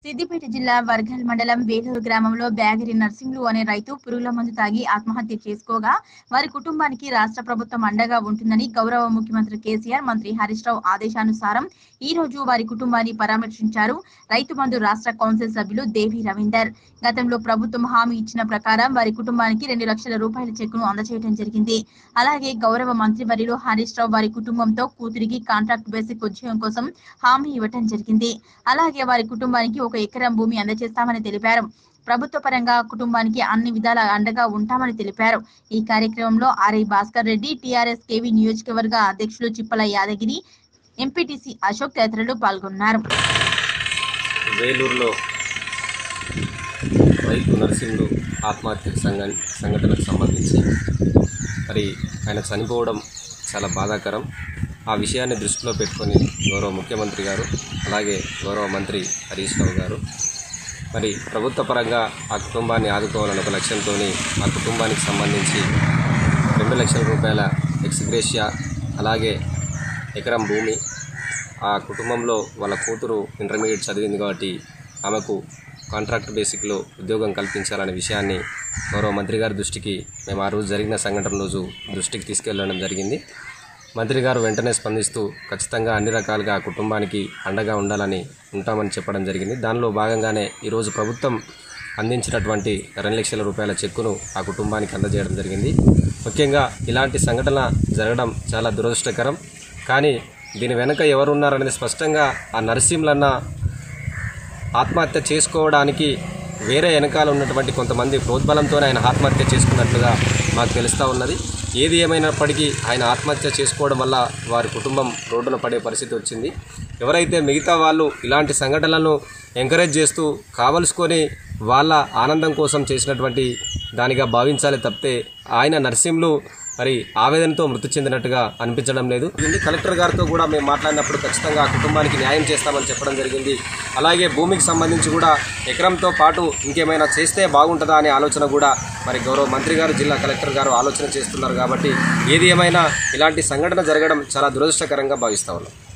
సిద్దిపేట జిల్లా వర్గల్ మండలం వేలూరు గ్రామంలో బ్యాగిరి నర్సింగ్లు అనే రైతు పురుగుల మందు తాగి ఆత్మహత్య చేసుకోగా వారి కుటుంబానికి రాష్ట్ర ప్రభుత్వం అండగా ఉంటుందని గౌరవ ముఖ్యమంత్రి కేసీఆర్ మంత్రి హరీష్ రావు ఆదేశానుసారం ఈ రోజు వారి కుటుంబాన్ని పరామర్శించారు. రైతు బంధు రాష్ట్ర కౌన్సిల్ సభ్యులు దేవి రవీందర్. గతంలో ప్రభుత్వం హామీ ఇచ్చిన ప్రకారం వారి కుటుంబానికి 2 లక్షల రూపాయల చెక్కును అందజేయడం జరిగింది. అలాగే గౌరవ మంత్రివర్యులు హరీష్ రావు వారి కుటుంబంతో కూతురికి కాంట్రాక్ట్ బేసిక్ ఉద్యోగం కోసం హామీ ఇవ్వడం జరిగింది. అలాగే వారి కుటుంబానికి 1 ఎకరం భూమి అందజేస్తామని తెలిపారు. ప్రభుత్వ పరంగా కుటుంబానికి అన్ని విధాల అండగా ఉంటామని తెలిపారు. ఈ కార్యక్రమంలో RI Bhaskar Reddy, TRS KV నియోజకవర్గ అధ్యక్షులు చిప్పల యాదగిరి, ఎంపీటీసీ అశోక్ తదితరులు పాల్గొన్నారు. వేలూరులో రైతు నర్సింగ్లు ఆత్మహత్య సంఘటనకు సంబంధించి మరి ఆయన చనిపోవడం చాలా బాధాకరం. ఆ విషయాన్ని దృష్టిలో పెట్టుకొని గౌరవ ముఖ్యమంత్రి గారు అలాగే గౌరవ మంత్రి హరీష్ రావు గారు మరి ప్రభుత్వ పరంగా ఆ కుటుంబాన్ని ఆదుకోవాలన్న ఒక లక్ష్యంతో ఆ కుటుంబానికి సంబంధించి 2 లక్షల రూపాయల ఎక్స్గ్రేషియా అలాగే ఎకరం భూమి, ఆ కుటుంబంలో వాళ్ళ కూతురు ఇంటర్మీడియట్ చదివింది కాబట్టి ఆమెకు కాంట్రాక్ట్ బేసిక్లో ఉద్యోగం కల్పించాలనే విషయాన్ని గౌరవ మంత్రి గారి దృష్టికి మేము ఆ రోజు జరిగిన సంఘటన రోజు దృష్టికి తీసుకెళ్లడం జరిగింది. మంత్రి గారు వెంటనే స్పందిస్తూ ఖచ్చితంగా అన్ని రకాలుగా ఆ కుటుంబానికి అండగా ఉండాలని ఉంటామని చెప్పడం జరిగింది. దానిలో భాగంగానే ఈరోజు ప్రభుత్వం అందించినటువంటి 2 లక్షల రూపాయల చెక్కును ఆ కుటుంబానికి అందజేయడం జరిగింది. ముఖ్యంగా ఇలాంటి సంఘటన జరగడం చాలా దురదృష్టకరం. కానీ దీని వెనుక ఎవరున్నారనేది స్పష్టంగా ఆ నర్సింహులన్న ఆత్మహత్య చేసుకోవడానికి వేరే వెనకాల ఉన్నటువంటి కొంతమంది ప్రోద్బలంతోనే ఆయన ఆత్మహత్య చేసుకున్నట్లుగా మాకు తెలుస్తూ ఉన్నది. ఏది ఏమైనప్పటికీ ఆయన ఆత్మహత్య చేసుకోవడం వల్ల వారి కుటుంబం రోడ్డున పడే పరిస్థితి వచ్చింది. ఎవరైతే మిగతా వాళ్ళు ఇలాంటి సంఘటనలను ఎంకరేజ్ చేస్తూ కావలసుకొని వాళ్ళ ఆనందం కోసం చేసినటువంటి దానిగా భావించాలి తప్పితే ఆయన నర్సింహులు మరి ఆవేదనతో మృతి చెందినట్టుగా అనిపించడం లేదు. కలెక్టర్ గారితో కూడా మేము మాట్లాడినప్పుడు ఖచ్చితంగా ఆ కుటుంబానికి న్యాయం చేస్తామని చెప్పడం జరిగింది. అలాగే భూమికి సంబంధించి కూడా ఎకరంతో పాటు ఇంకేమైనా చేస్తే బాగుంటుందా అనే ఆలోచన కూడా మరి గౌరవ మంత్రి గారు, జిల్లా కలెక్టర్ గారు ఆలోచన చేస్తున్నారు. కాబట్టి ఏది ఏమైనా ఇలాంటి సంఘటన జరగడం చాలా దురదృష్టకరంగా భావిస్తా ఉన్నాం.